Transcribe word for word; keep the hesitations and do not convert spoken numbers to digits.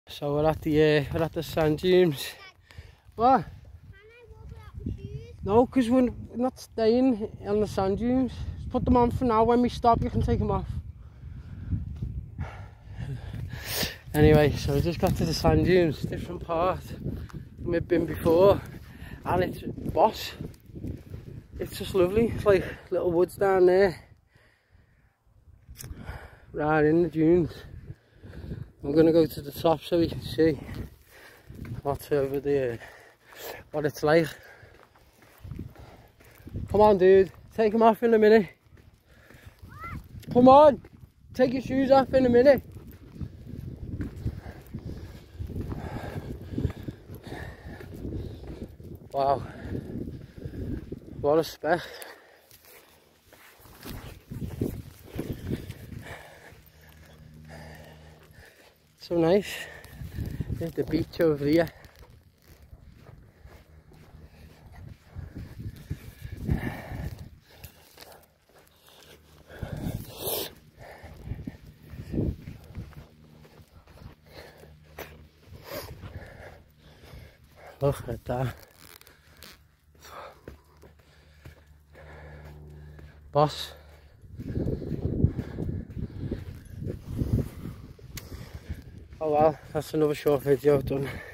So we're at the uh, we're at the sand dunes. What? Can I walk without my shoes? No, because we're not staying on the sand dunes. Just put them on for now. When we stop, you can take them off. Anyway, so we just got to the sand dunes, different part we've been before, and it's boss. It's just lovely. It's like little woods down there, right in the dunes. I'm gonna go to the top so we can see what's over there, what it's like. Come on, dude, take them off in a minute. Come on, take your shoes off in a minute. Wow, what a spec. So nice. There's the beach over here. Look at that. Boss. Oh well, that's another short video done.